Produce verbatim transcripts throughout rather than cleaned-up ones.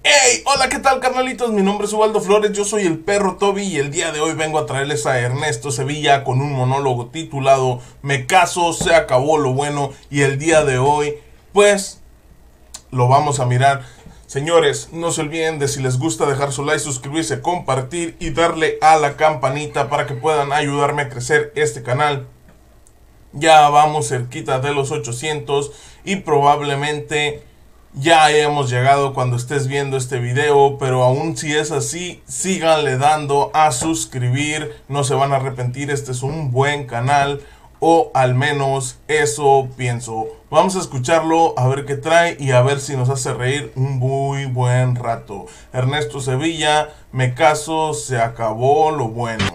Hey, hola, ¿qué tal, carnalitos? Mi nombre es Ubaldo Flores, yo soy el perro Toby y el día de hoy vengo a traerles a Ernesto Sevilla con un monólogo titulado Me caso, se acabó lo bueno, y el día de hoy, pues, lo vamos a mirar. Señores, no se olviden de, si les gusta, dejar su like, suscribirse, compartir y darle a la campanita para que puedan ayudarme a crecer este canal. Ya vamos cerquita de los ochocientos y probablemente ya hayamos llegado cuando estés viendo este video, pero aún si es así, síganle dando a suscribir, no se van a arrepentir, este es un buen canal, o al menos eso pienso. Vamos a escucharlo, a ver qué trae y a ver si nos hace reír un muy buen rato. Ernesto Sevilla, me caso, se acabó lo bueno.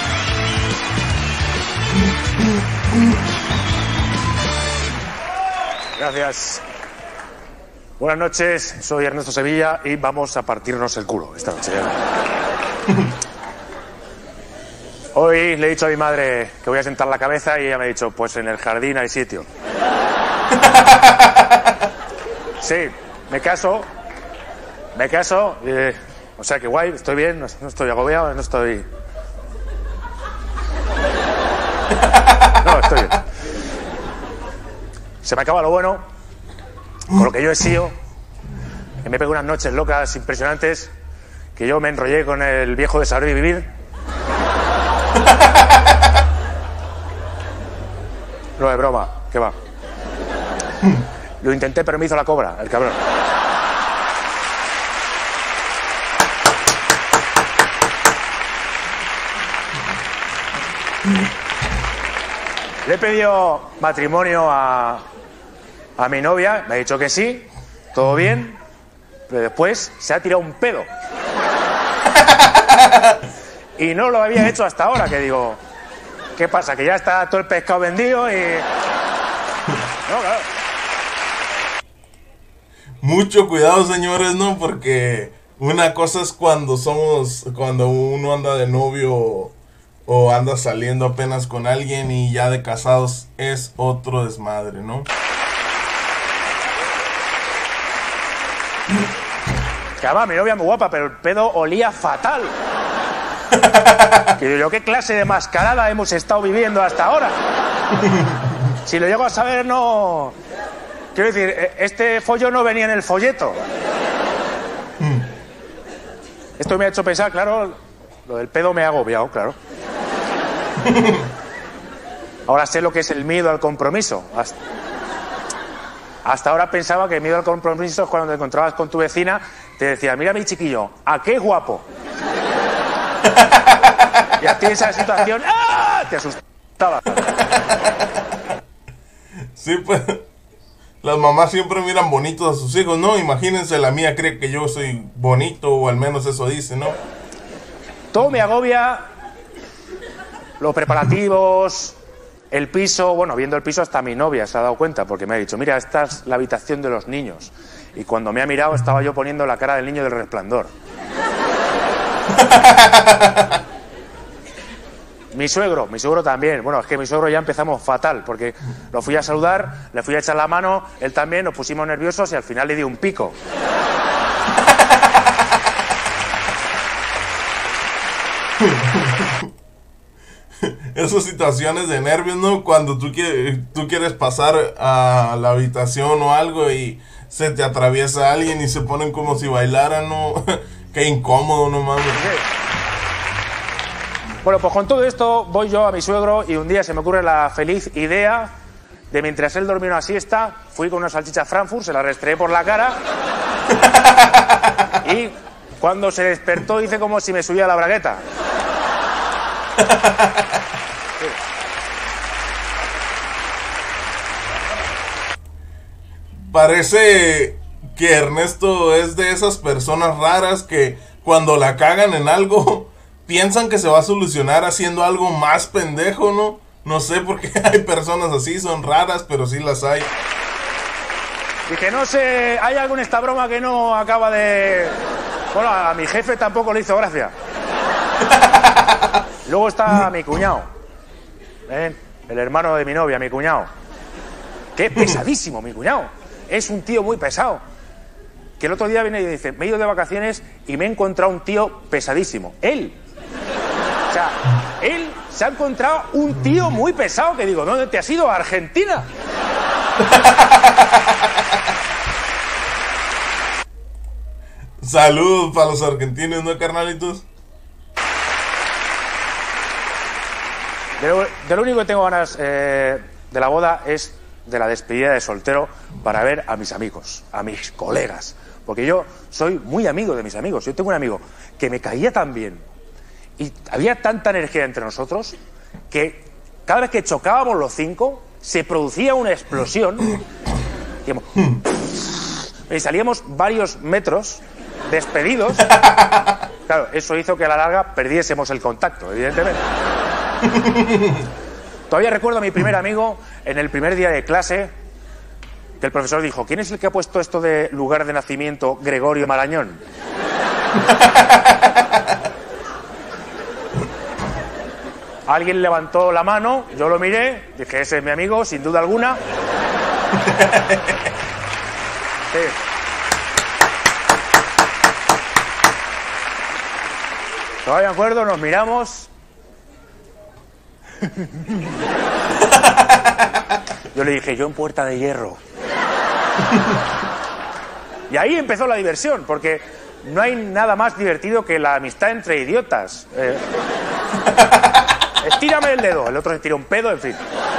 Gracias. Buenas noches, soy Ernesto Sevilla y vamos a partirnos el culo esta noche. Hoy le he dicho a mi madre que voy a sentar la cabeza y ella me ha dicho, pues en el jardín hay sitio. Sí, me caso, me caso, eh, o sea que guay, estoy bien, no, no estoy agobiado, no estoy... No, estoy bien. Se me acaba lo bueno, con lo que yo he sido, que me pego unas noches locas impresionantes, que yo me enrollé con el viejo de Saber Vivir. No es broma, ¿qué va? Lo intenté, pero me hizo la cobra, el cabrón. Le he pedido matrimonio a, a mi novia, me ha dicho que sí, todo bien, pero después se ha tirado un pedo. Y no lo había hecho hasta ahora, que digo, ¿qué pasa? Que ya está todo el pescado vendido y... No, claro. Mucho cuidado, señores, ¿no? Porque una cosa es cuando somos, cuando uno anda de novio o anda saliendo apenas con alguien, y ya de casados es otro desmadre, ¿no? Que además mi novia es muy guapa, pero el pedo olía fatal. Que yo, ¿qué clase de mascarada hemos estado viviendo hasta ahora? Si lo llego a saber, no... Quiero decir, este follo no venía en el folleto. Esto me ha hecho pensar, claro, lo del pedo me ha agobiado, claro. Ahora sé lo que es el miedo al compromiso. Hasta, hasta ahora pensaba que el miedo al compromiso es cuando te encontrabas con tu vecina, te decía, mira mi chiquillo, ¿a qué guapo? Y a ti esa situación, ¡ah!, te asustaba. Sí, pues, las mamás siempre miran bonitos a sus hijos, ¿no? Imagínense, la mía cree que yo soy bonito, o al menos eso dice, ¿no? Todo me agobia, los preparativos, el piso. Bueno, viendo el piso hasta mi novia se ha dado cuenta, porque me ha dicho, mira, esta es la habitación de los niños. Y cuando me ha mirado estaba yo poniendo la cara del niño del Resplandor. Mi suegro, mi suegro también. Bueno, es que mi suegro ya empezamos fatal, porque lo fui a saludar, le fui a echar la mano, él también, nos pusimos nerviosos y al final le di un pico. Esas situaciones de nervios, ¿no? Cuando tú quieres, tú quieres pasar a la habitación o algo y se te atraviesa alguien y se ponen como si bailaran, ¿no? Qué incómodo, no mames. Bueno, pues con todo esto voy yo a mi suegro y un día se me ocurre la feliz idea de, mientras él dormía una siesta, fui con una salchicha Frankfurt, se la restregué por la cara y cuando se despertó hice como si me subía la bragueta. Sí. Parece que Ernesto es de esas personas raras que cuando la cagan en algo piensan que se va a solucionar haciendo algo más pendejo, ¿no? No sé por qué hay personas así, son raras, pero sí las hay. Y que no sé, hay algo en esta broma que no acaba de... Bueno, a mi jefe tampoco le hizo gracia. Luego está mi cuñado, ¿ven? El hermano de mi novia, mi cuñado. Que es pesadísimo, mi cuñado. Es un tío muy pesado. que el otro día viene y dice, me he ido de vacaciones y me he encontrado un tío pesadísimo. Él. O sea, él se ha encontrado un tío muy pesado que digo, ¿dónde te has ido? ¿A Argentina? Saludos para los argentinos, ¿no, carnalitos? De lo, de lo único que tengo ganas eh, de la boda es de la despedida de soltero para ver a mis amigos, a mis colegas. Porque yo soy muy amigo de mis amigos. Yo tengo un amigo que me caía tan bien y había tanta energía entre nosotros que cada vez que chocábamos los cinco se producía una explosión y salíamos varios metros despedidos. Claro, eso hizo que a la larga perdiésemos el contacto, evidentemente. Todavía recuerdo a mi primer amigo en el primer día de clase que el profesor dijo, ¿quién es el que ha puesto esto de lugar de nacimiento Gregorio Marañón? Alguien levantó la mano, yo lo miré, dije, ese es mi amigo, sin duda alguna. Sí. Todavía me acuerdo, nos miramos. Yo le dije, yo en Puerta de Hierro. Y ahí empezó la diversión, porque no hay nada más divertido que la amistad entre idiotas. Eh, estírame el dedo, el otro se tira un pedo, en fin.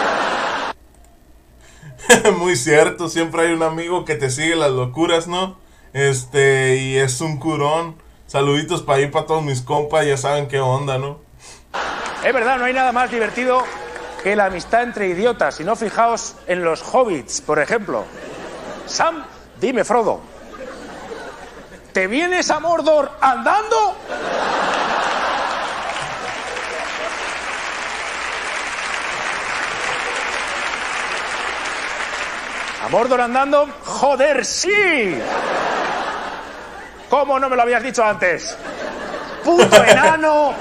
Muy cierto, siempre hay un amigo que te sigue las locuras, ¿no? Este, y es un curón. Saluditos para ir para todos mis compas, ya saben qué onda, ¿no? Es verdad, no hay nada más divertido que la amistad entre idiotas. Si no, fijaos en los hobbits, por ejemplo. Sam, dime, Frodo, ¿te vienes a Mordor andando? ¿A Mordor andando? ¡Joder, sí! ¿Cómo no me lo habías dicho antes? ¡Puto enano!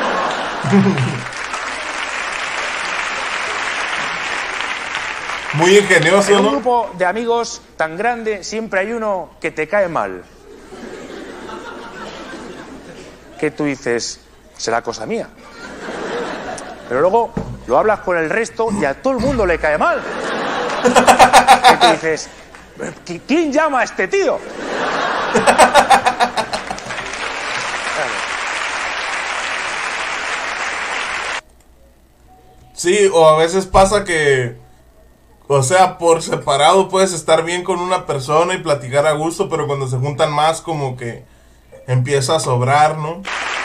Muy ingenioso, ¿no? En un grupo de amigos tan grande siempre hay uno que te cae mal. Que tú dices, será cosa mía. Pero luego lo hablas con el resto y a todo el mundo le cae mal. Que tú dices, ¿quién llama a este tío? Sí, o a veces pasa que, o sea, por separado puedes estar bien con una persona y platicar a gusto, pero cuando se juntan más como que empieza a sobrar, ¿no?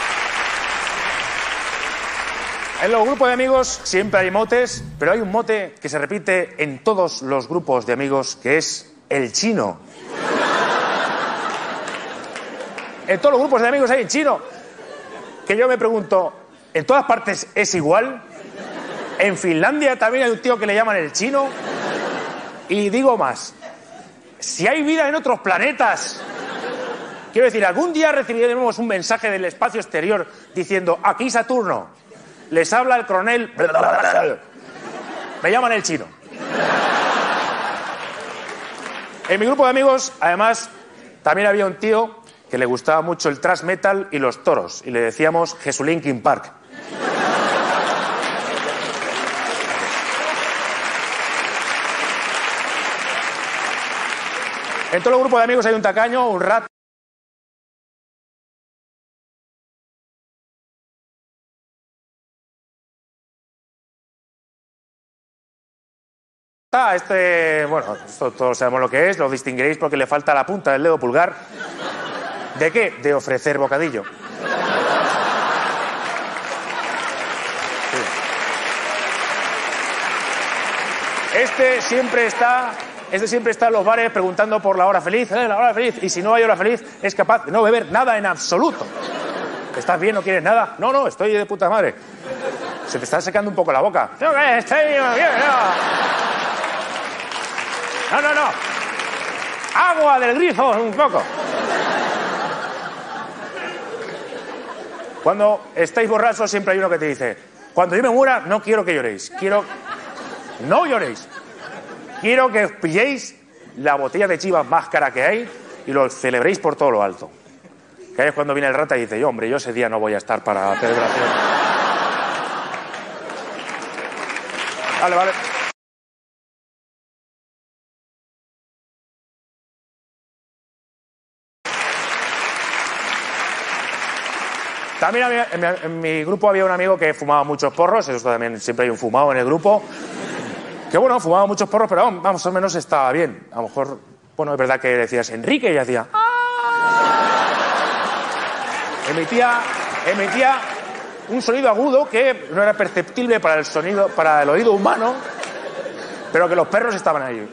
En los grupos de amigos siempre hay motes, pero hay un mote que se repite en todos los grupos de amigos, que es el chino. En todos los grupos de amigos hay el chino. Que yo me pregunto, ¿en todas partes es igual? En Finlandia también hay un tío que le llaman el chino. Y digo más, si hay vida en otros planetas, quiero decir, algún día recibiremos un mensaje del espacio exterior diciendo, aquí Saturno, les habla el coronel, me llaman el chino. En mi grupo de amigos, además, también había un tío que le gustaba mucho el thrash metal y los toros, y le decíamos Jesulinkin Park. En todo el grupo de amigos hay un tacaño, un rat. Este, bueno, esto todos sabemos lo que es, lo distinguiréis porque le falta la punta del dedo pulgar. ¿De qué? De ofrecer bocadillo. Sí. Este siempre está... Este siempre está en los bares preguntando por la hora feliz, ¿eh? La hora feliz. Y si no hay hora feliz, es capaz de no beber nada en absoluto. ¿Estás bien? ¿No quieres nada? No, no, estoy de puta madre. Se te está secando un poco la boca. No, estoy bien, no. No, no, no. Agua del grifo, un poco. Cuando estáis borrachos siempre hay uno que te dice, cuando yo me muera, no quiero que lloréis. Quiero... No lloréis. Quiero que os pilléis la botella de Chivas más cara que hay y lo celebréis por todo lo alto. Que ahí es cuando viene el rata y dice, yo, hombre, yo ese día no voy a estar para la celebración. Vale, vale. También había, en, mi, en mi grupo había un amigo que fumaba muchos porros, eso también siempre hay un fumado en el grupo, que bueno, fumaba muchos porros, pero vamos, más o menos estaba bien. A lo mejor, bueno, es verdad que decías Enrique y hacía... ¡Ah! Emitía, emitía un sonido agudo que no era perceptible para el sonido, para el oído humano, pero que los perros estaban ahí.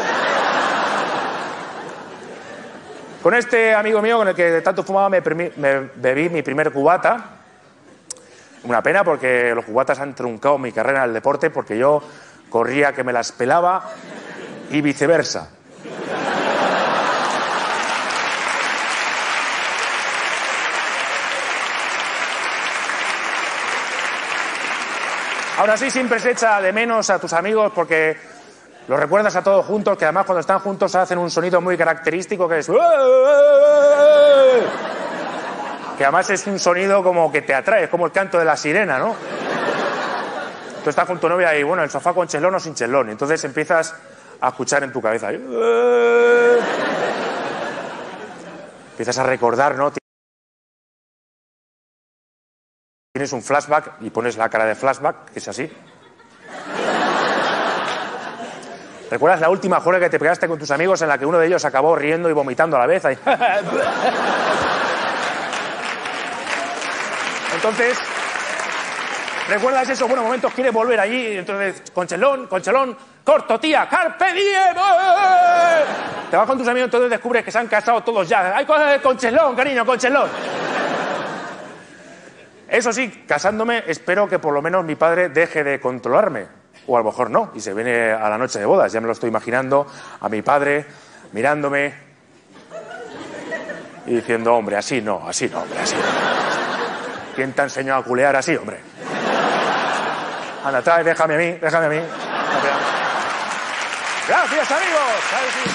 Con este amigo mío con el que tanto fumaba me, me bebí mi primer cubata. Una pena porque los cubatas han truncado mi carrera en el deporte porque yo corría que me las pelaba y viceversa. Ahora sí, siempre se echa de menos a tus amigos porque... los recuerdas a todos juntos, que además cuando están juntos hacen un sonido muy característico que es... que además es un sonido como que te atrae, es como el canto de la sirena, ¿no? Tú estás con tu novia y, bueno, el sofá con chelón o sin chelón, entonces empiezas a escuchar en tu cabeza. Empiezas a recordar, ¿no? Tienes un flashback y pones la cara de flashback, que es así. ¿Recuerdas la última juerga que te pegaste con tus amigos en la que uno de ellos acabó riendo y vomitando a la vez? Ahí. Entonces, ¿recuerdas esos buenos momentos? ¿Quieres volver allí? Entonces, conchelón, conchelón, corto, tía, carpe diem. Te vas con tus amigos, entonces descubres que se han casado todos ya. ¡Ay, conchelón, cariño, conchelón! Eso sí, casándome, espero que por lo menos mi padre deje de controlarme. O a lo mejor no, y se viene a la noche de bodas. Ya me lo estoy imaginando a mi padre mirándome y diciendo, hombre, así no, así no, hombre, así no. ¿Quién te ha enseñado a culear así, hombre? Anda, trae, déjame a mí, déjame a mí. Gracias, amigos.